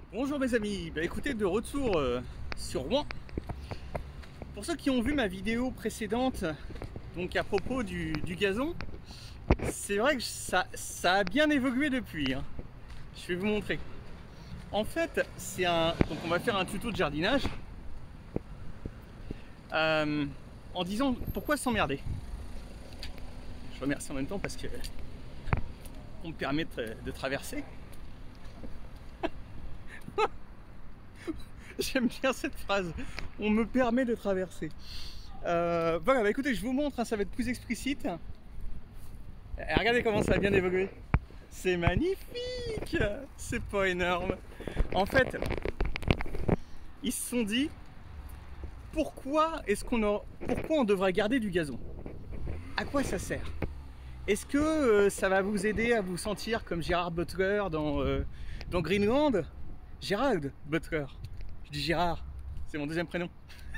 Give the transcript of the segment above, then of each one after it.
Bonjour mes amis, écoutez, de retour sur Rouen. Pour ceux qui ont vu ma vidéo précédente, donc à propos du gazon, c'est vrai que ça a bien évolué depuis, hein. Je vais vous montrer. En fait, donc on va faire un tuto de jardinage en disant pourquoi s'emmerder. Je remercie en même temps parce que on me permet de traverser. J'aime bien cette phrase, on me permet de traverser. Voilà, écoutez, je vous montre, hein, ça va être plus explicite. Et regardez comment ça a bien évolué. C'est magnifique, c'est pas énorme. En fait, ils se sont dit, pourquoi on devrait garder du gazon? À quoi ça sert? Est-ce que ça va vous aider à vous sentir comme Gérard Butler dans Greenland? Gérald Butler. Je dis Gérard, c'est mon deuxième prénom.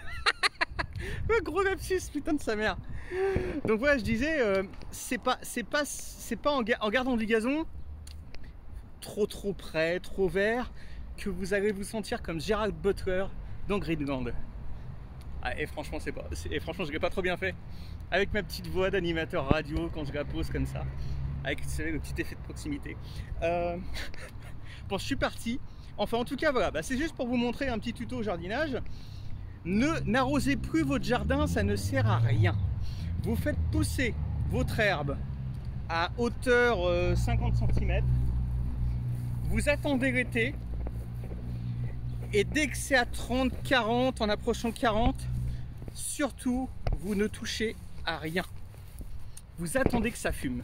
Gros lapsus, putain de sa mère. Donc voilà, je disais, c'est pas en gardant du gazon trop près, trop vert, que vous allez vous sentir comme Gérald Butler dans Greenland. Ah, et franchement, franchement, je l'ai pas trop bien fait. Avec ma petite voix d'animateur radio quand je la pose comme ça, avec, vous savez, le petit effet de proximité. Bon, je suis parti. Enfin, en tout cas, voilà, c'est juste pour vous montrer un petit tuto jardinage. N'arrosez plus votre jardin, ça ne sert à rien. Vous faites pousser votre herbe à hauteur 50 cm. Vous attendez l'été. Et dès que c'est à 30, 40, en approchant 40, surtout, vous ne touchez à rien. Vous attendez que ça fume.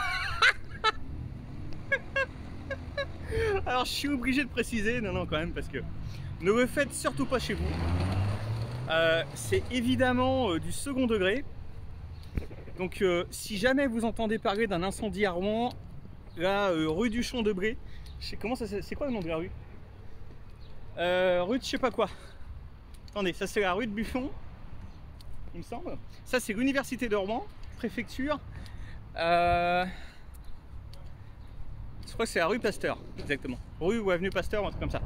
Alors je suis obligé de préciser, non quand même, parce que ne le faites surtout pas chez vous. C'est évidemment du second degré. Donc si jamais vous entendez parler d'un incendie à Rouen, là, rue du Champ de Bré, je sais comment ça, c'est quoi le nom de la rue? Rue de je sais pas quoi. Attendez, ça c'est la rue de Buffon, il me semble. Ça c'est l'université de Rouen, préfecture. Je crois que c'est la rue Pasteur, exactement. Rue ou avenue Pasteur, un truc comme ça.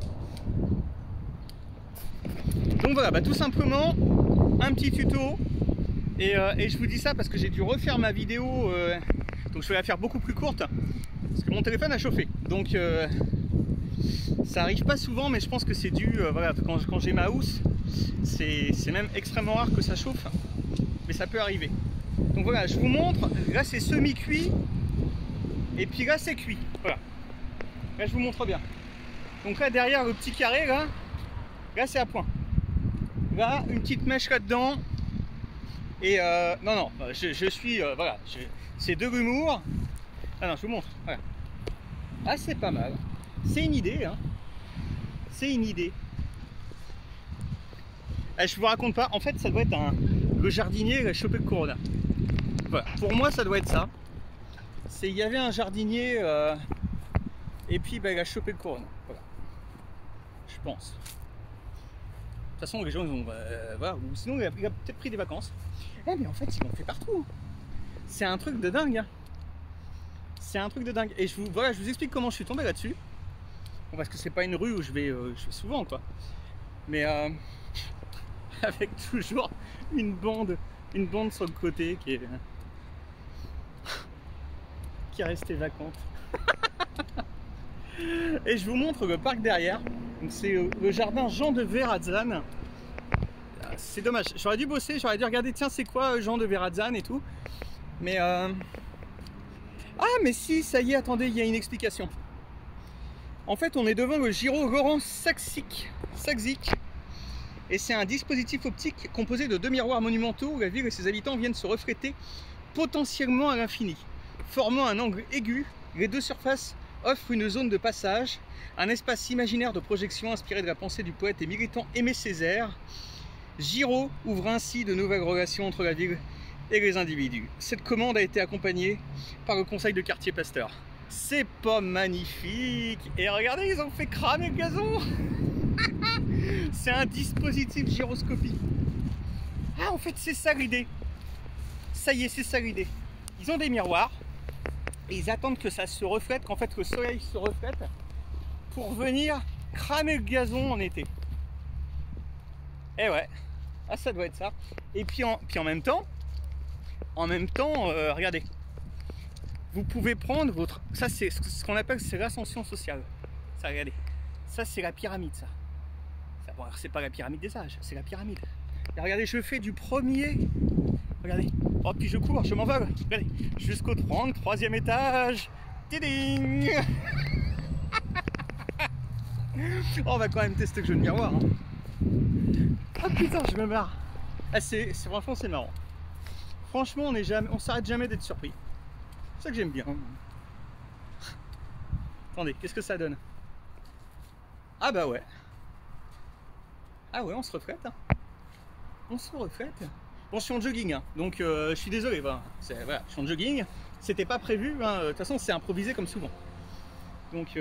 Donc voilà, tout simplement, un petit tuto. Et je vous dis ça parce que j'ai dû refaire ma vidéo. Donc je vais la faire beaucoup plus courte. Parce que mon téléphone a chauffé. Donc ça arrive pas souvent, mais je pense que c'est dû, voilà, quand j'ai ma housse, c'est même extrêmement rare que ça chauffe. Mais ça peut arriver. Donc voilà, je vous montre. Là c'est semi-cuit. Et puis là c'est cuit, voilà. Là je vous montre bien. Donc là derrière le petit carré là c'est à point. Là une petite mèche là-dedans. Et non, je suis, voilà, c'est de l'humour. Ah non, je vous montre, voilà. Ah c'est pas mal. C'est une idée, hein. C'est une idée. Je vous raconte pas, en fait ça doit être le jardinier il a chopé le corona. Voilà, pour moi ça doit être ça. Il y avait un jardinier et puis il a chopé le corona. Voilà. Je pense. De toute façon, les gens ils ont. Voilà. Ou sinon, il a peut-être pris des vacances. Mais en fait, ils l'ont fait partout. C'est un truc de dingue. Hein. C'est un truc de dingue. Et je vous explique comment je suis tombé là-dessus. Bon, parce que c'est pas une rue où je vais souvent, quoi. Mais avec toujours une bande sur le côté qui est restée vacante. Et je vous montre le parc derrière. C'est le jardin Jean de Verrazzano. C'est dommage, j'aurais dû bosser, j'aurais dû regarder, tiens c'est quoi Jean de Verrazzano et tout. Mais ah mais si, ça y est, attendez, il y a une explication. En fait on est devant le Giro Laurent Saxic. Et c'est un dispositif optique composé de 2 miroirs monumentaux où la ville et ses habitants viennent se refléter potentiellement à l'infini. Formant un angle aigu, les deux surfaces offrent une zone de passage, un espace imaginaire de projection inspiré de la pensée du poète et militant Aimé Césaire. Giro ouvre ainsi de nouvelles relations entre la ville et les individus. Cette commande a été accompagnée par le conseil de quartier Pasteur. C'est pas magnifique? Et regardez, ils ont fait cramer le gazon. C'est un dispositif gyroscopique. Ah, en fait, c'est ça l'idée. Ça y est, c'est ça l'idée. Ils ont des miroirs et ils attendent que ça se reflète, qu'en fait le soleil se reflète pour venir cramer le gazon en été. Eh ouais, ah ça doit être ça. Et puis en même temps, regardez, vous pouvez prendre votre... Ça c'est ce qu'on appelle, c'est l'ascension sociale. Ça, regardez, ça c'est la pyramide, ça. Bon, c'est pas la pyramide des âges, c'est la pyramide. Et regardez, je fais du premier, regardez, oh puis je cours, je m'envole, regardez, jusqu'au 33e étage. Tiding. Oh, on va quand même tester le jeu de miroir. Hein. Oh putain, je me marre. Ah, franchement, c'est marrant. Franchement, on s'arrête jamais d'être surpris. C'est ça que j'aime bien. Attendez, qu'est-ce que ça donne? Ah bah ouais. Ah ouais, on se reflète. Hein. On se reflète. Bon, je suis en jogging, hein, donc je suis désolé. Voilà, je suis en jogging. C'était pas prévu. Hein, de toute façon, c'est improvisé comme souvent. Donc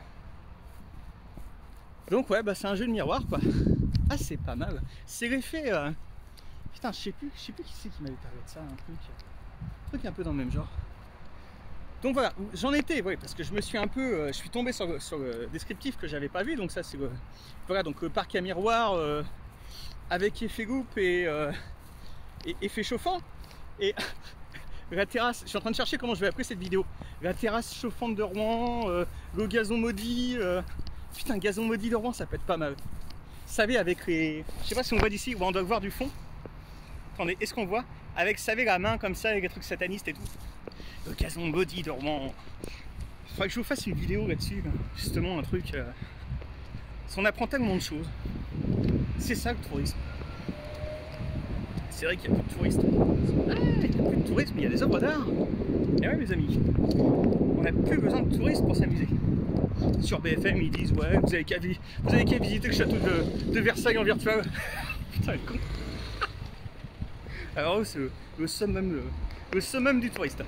ouais, bah c'est un jeu de miroir, quoi. Ah, c'est pas mal. C'est l'effet. Putain, je sais plus qui c'est qui m'avait parlé de ça, un truc un peu dans le même genre. Donc voilà, j'en étais, ouais, parce que je me suis un peu, je suis tombé sur le descriptif que j'avais pas vu, donc ça c'est voilà, donc le parc à miroir avec effet loupe et effet chauffant, et la terrasse, je suis en train de chercher comment je vais appeler cette vidéo, la terrasse chauffante de Rouen, le gazon maudit, putain, gazon maudit de Rouen, ça peut être pas mal. Vous savez, avec les, je sais pas si on voit d'ici, ou on doit voir du fond. Attendez, est-ce qu'on voit? Avec, vous savez, la main comme ça, avec les trucs satanistes et tout. Le gazon maudit de Rouen. Il faudrait que je vous fasse une vidéo là-dessus, là. Justement, un truc. On apprend tellement de choses. C'est ça le tourisme. C'est vrai qu'il n'y a plus de touristes. Ah, il n'y a plus de tourisme, il y a des œuvres d'art. Et ouais, mes amis, on n'a plus besoin de touristes pour s'amuser. Sur BFM, ils disent ouais, vous avez qu'à visiter le château de Versailles en virtuel. Putain, le con. Alors, c'est le summum du touriste.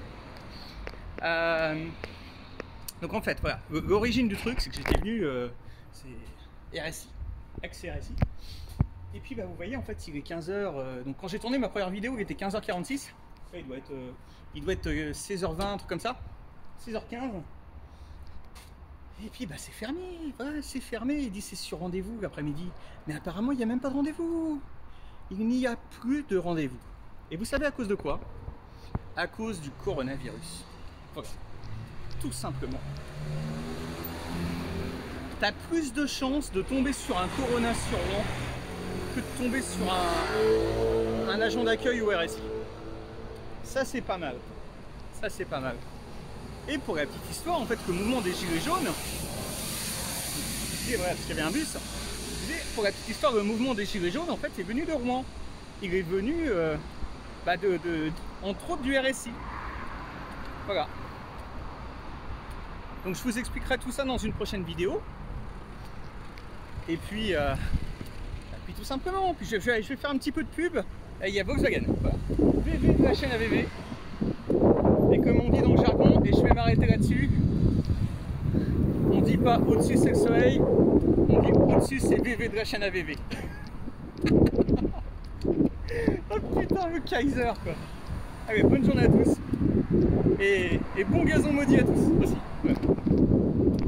Donc en fait, voilà, l'origine du truc, c'est que j'étais venu, c'est RSI, ex-RSI. Et puis bah, vous voyez, en fait, il est 15h, donc quand j'ai tourné ma première vidéo, il était 15h46. Il doit être 16h20, un truc comme ça, 16h15. Et puis bah c'est fermé, voilà, c'est fermé. Il dit c'est sur rendez-vous l'après-midi. Mais apparemment, il n'y a même pas de rendez-vous. Il n'y a plus de rendez-vous. Et vous savez à cause de quoi? À cause du coronavirus. Voilà. Tout simplement. T'as plus de chances de tomber sur un corona sur Rouen que de tomber sur un agent d'accueil au RSI. Ça c'est pas mal. Ça c'est pas mal. Et pour la petite histoire, en fait, le mouvement des Gilets jaunes, voilà, parce qu'il y avait un bus, pour la petite histoire, le mouvement des Gilets jaunes, en fait, est venu de Rouen. Il est venu, entre autres, du RSI. Voilà. Donc je vous expliquerai tout ça dans une prochaine vidéo. Et puis tout simplement, puis je vais faire un petit peu de pub. Et il y a Volkswagen. Voilà. VV de la chaîne AVV. Et comme on dit dans le jargon, et je vais m'arrêter là-dessus, on dit pas au-dessus c'est le soleil, on dit au-dessus c'est VV de la chaîne AVV. Oh putain, le Kaiser quoi. Allez, bonne journée à tous. Et bon gazon maudit à tous aussi. Ouais.